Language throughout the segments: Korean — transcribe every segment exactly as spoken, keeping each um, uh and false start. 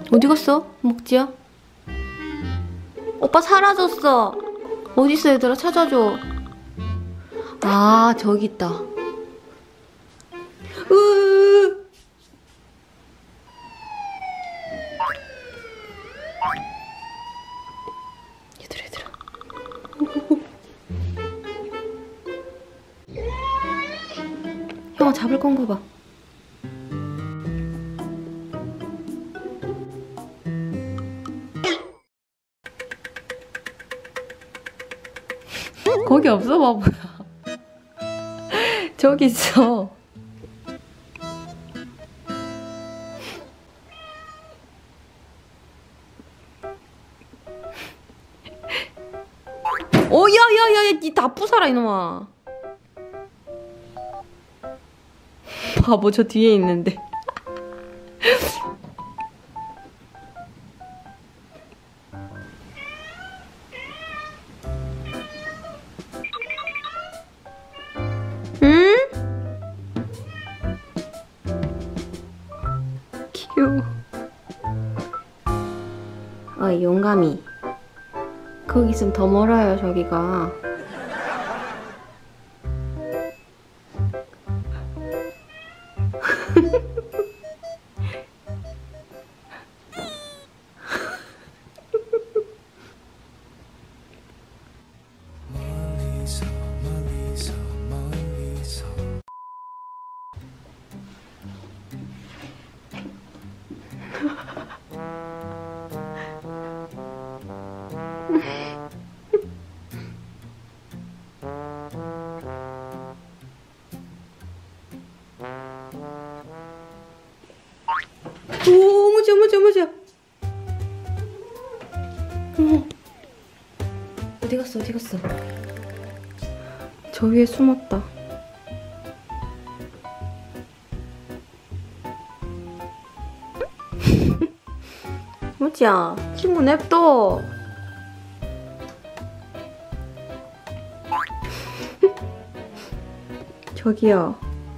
어디 갔어? 먹지야? 오빠 사라졌어. 어딨어 얘들아? 찾아줘. 아 저기 있다. 으으으. 얘들아 얘들아. 형아 잡을 건가 봐. 거기 없어 바보야. 저기 있어. 오 야야야야 니 다 부숴라 이놈아. 바보 저 뒤에 있는데. 응? 귀여워. 어이 용감이. 거기 있으면 더 멀어요 저기가. 오, 어머지, 어머지, 어머지. 어머. 어디 갔어, 어디 갔어? 저 위에 숨었다. 어머지야, 친구 냅둬. 저기요.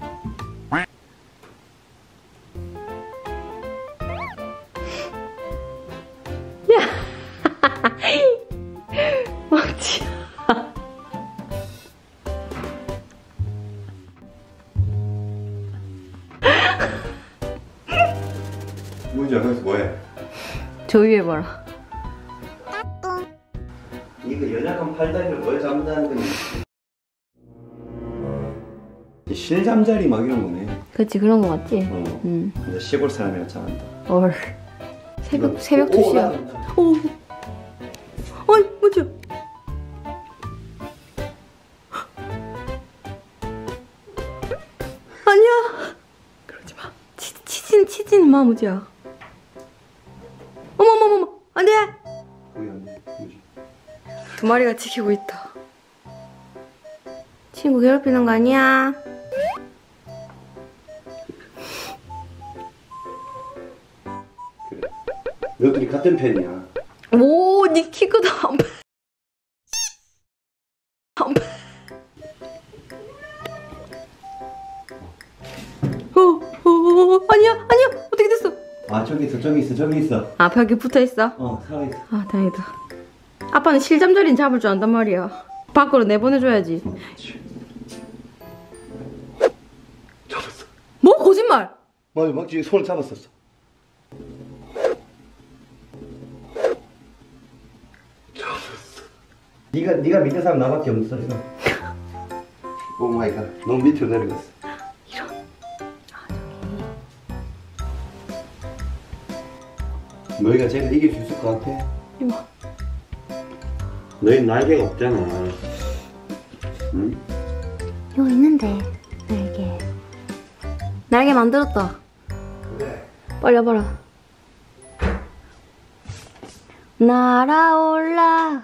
막지야. 뭐지? 거기서 뭐해? 저 위에 봐라. 이거 연약한 팔다리를 뭘 잡는다는 거니? 실잠자리 막 이런 거네. 그치 그런 거 같지? 어. 응. 근데 시골 사람이라 잘한다. 얼. 새벽 이거, 새벽 두 시야. 오, 오. 어이 뭐지? 아니야. 그러지 마. 치 치진 치진 마 무지야. 어머머머머 안돼. 거기 안 돼. 뭐지? 두 마리가 지키고 있다. 친구 괴롭히는 거 아니야? 그래. 너들이 같은 편이야. 오, 니 키 크다. 어, 어, 아니야, 아니야. 어떻게 됐어? 아 저기 있어, 저기 있어, 저기 있어. 아, 벽에 붙어 있어? 어, 살아있어. 아, 다행이다. 아빠는 실잠자리는 잡을 줄 안단 말이야. 밖으로 내보내줘야지. 잡았어. 뭐? 거짓말? 맞아, 막 지금 손을 잡았었어. 잡았어. 네가 네가 밑에 사람 나밖에 없어 지금. 오 마이 갓, 너무 밑으로 내려갔어. 이런. 너희가 쟤를 이길 수 있을 것 같아? 이거. 너희 날개가 없잖아. 응? 이거 있는데 날개. 날개 만들었다. 그래. 빨리 와봐라. 날아올라.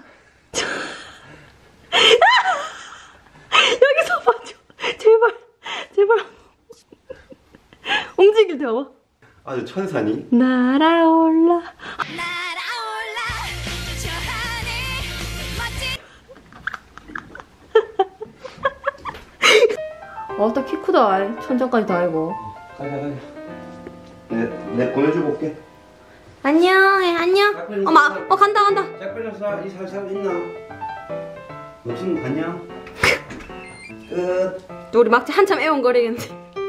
여기서 봐줘. 제발, 제발. 움직일 때 봐봐. 아주 천사니? 날아올라. 아따 키 크다. 천장까지 다 알고. 가자 가자. 내, 내 보내주고 올게. 안녕 해 안녕. 어머 어 간다 간다. 짝걸렸어. 이 살살 있나? 너 친구 갔냐? 끝. 우리 막지 한참 애원거리겠는데.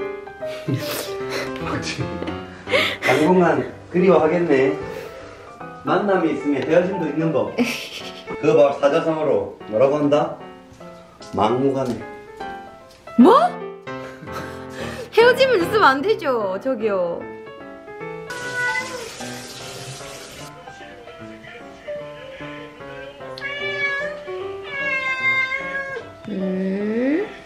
당분간 그리워하겠네. 만남이 있으면 헤어짐도 있는 법. 그거 봐, 사자성어로 뭐라고 한다? 막무가내. 뭐? 헤어짐을 쓰면 안 되죠 저기요. 음.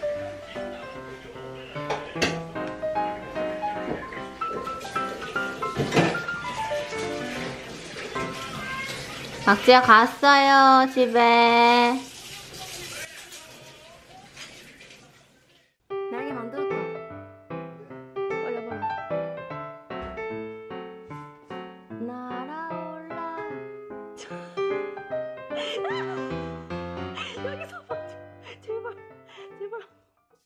막지야 갔어요 집에.